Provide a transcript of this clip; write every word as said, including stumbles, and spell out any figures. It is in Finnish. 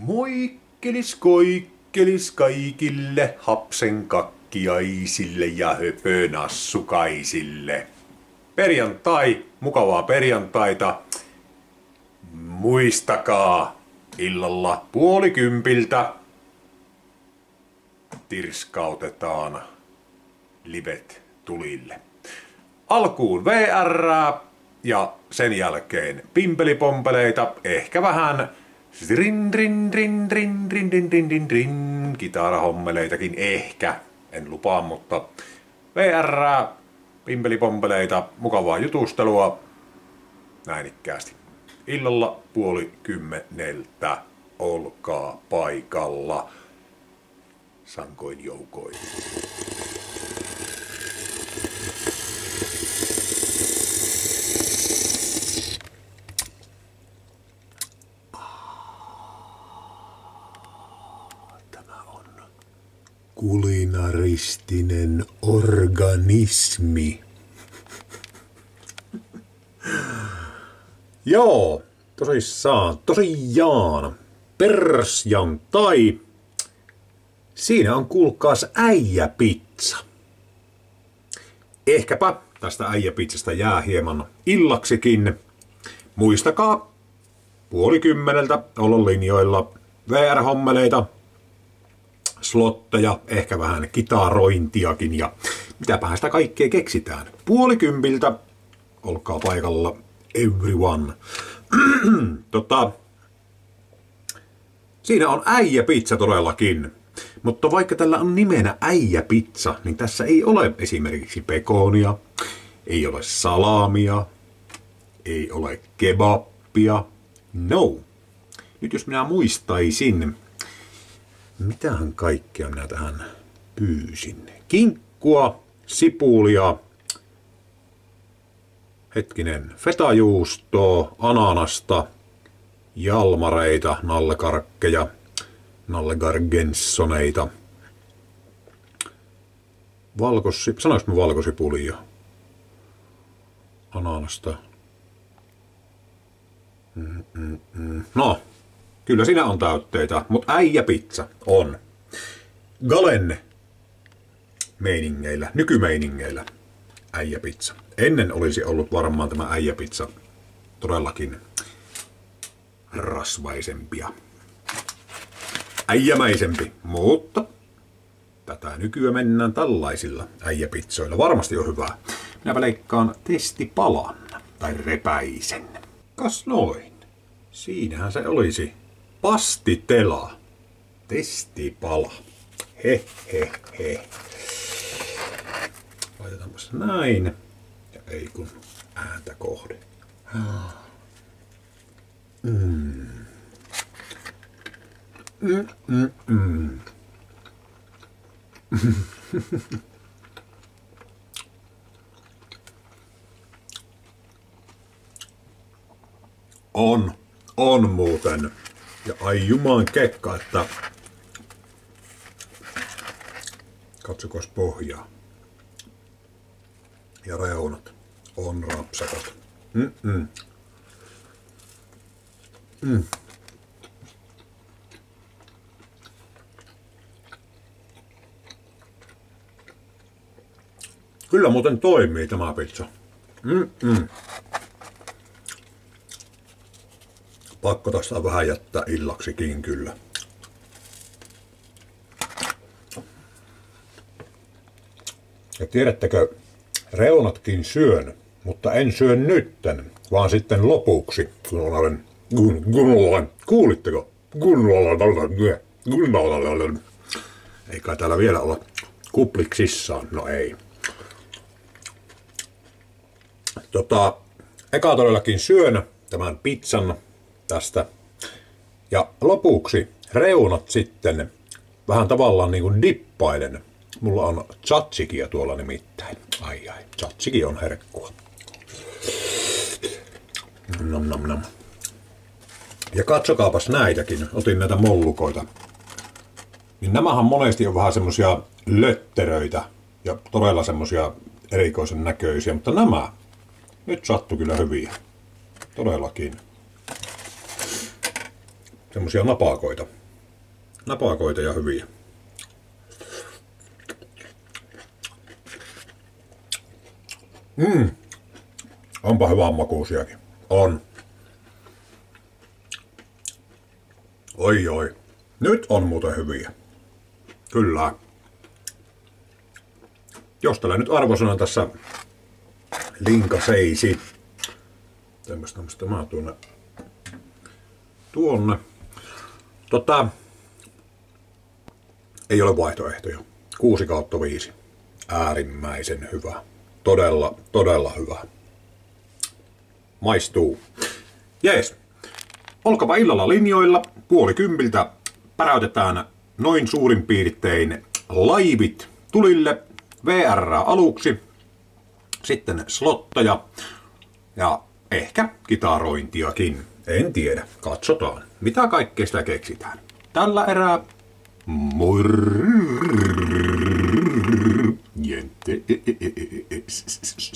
Moikkelis koikkelis kaikille hapsenkakkiaisille ja höpönassukaisille. Perjantai, mukavaa perjantaita. Muistakaa illalla puoli kympiltä tirskautetaan livet tulille. Alkuun V R ja sen jälkeen pimpelipompeleita, ehkä vähän rin rin rin rin rin rin rin rin rin kitarahommeleitakin ehkä, en lupaa, mutta V R, pimpelipompeleita, mukavaa jutustelua, näinikkäästi. Illalla puoli kymmeneltä, olkaa paikalla, sankoin joukoin. Kulinaristinen organismi. Joo, tosissaan, tosiaan. Persjantai. Siinä on kuulkaas äijäpizza. Ehkäpä tästä äijäpizzasta jää hieman illaksikin. Muistakaa puoli kymmeneltä olla linjoilla. V R-hommeleita, slotteja, ehkä vähän kitarointiakin ja mitäpähän sitä kaikkea keksitään. Puoli kympiltä, olkaa paikalla everyone. tota, siinä on äijäpizza todellakin, mutta vaikka tällä on nimenä äijäpizza, niin tässä ei ole esimerkiksi pekonia, ei ole salamia, ei ole kebappia, no. Nyt jos minä muistaisin, mitähän kaikkea minä tähän pyysin? Kinkkua, sipulia, hetkinen, fetajuustoa, ananasta, jalmareita, nallekarkkeja, nallegargensoneita, valkosi, sanois mä valkosipulia, ananasta. Mm, mm, mm. No. Kyllä siinä on täytteitä, mutta äijäpizza on Galen meiningeillä, nykymeiningeillä äijäpizza. Ennen olisi ollut varmaan tämä äijäpizza todellakin rasvaisempia, äijämäisempi, mutta tätä nykyään mennään tällaisilla äijäpizzoilla. Varmasti on hyvää. Minäpä leikkaan testipalan tai repäisen. Kas noin. Siinähän se olisi. Pastitela. Testipala. He he he. Laitetaanpas näin. Ja ei kun ääntä kohde. Mm. Mm, mm, mm. On. On muuten. Ja ai juman kekka, että katsokos pohjaa. Ja reunat on rapsakat. Mm -mm. Mm. Kyllä muuten toimii tämä pizza. Mm -mm. Pakko tästä vähän jättää illaksikin kyllä. Ja tiedättekö, reunatkin syön, mutta en syö nytten, vaan sitten lopuksi, kun olen gun, kuulitteko? Ei kai täällä vielä olla kupliksissaan, no ei. Tota, eka todellakin syön tämän pizzan tästä. Ja lopuksi reunat sitten vähän tavallaan niin kuin dippailen. Mulla on tzatziki tuolla nimittäin. Ai ai, tzatziki on herkkua. Nom nom nom. Ja katsokaapas näitäkin, otin näitä mollukoita. Niin nämähän monesti on vähän semmosia lötteröitä ja todella semmosia erikoisen näköisiä, mutta nämä nyt sattu kyllä hyviä. Todellakin. Semmosia napakoita. napakoita ja hyviä. Mm. Onpa hyvää makuusiakin. On. Oi oi. Nyt on muuten hyviä. Kyllä. Jos tällä nyt arvosana tässä linkaseisi. Tämmöistä tämmöistä mä tuonne. Tuonne. Tota. Ei ole vaihtoehtoja. kuusi kautta viisi. Äärimmäisen hyvä. Todella, todella hyvä. Maistuu. Jees. Olkapa illalla linjoilla. Puoli kympiltä päräytetään noin suurin piirtein laivit tulille. V R aluksi. Sitten slotteja. Ja ehkä kitarointiakin. En tiedä. Katsotaan. Mitä kaikkea sitä keksitään. Tällä erää morjente.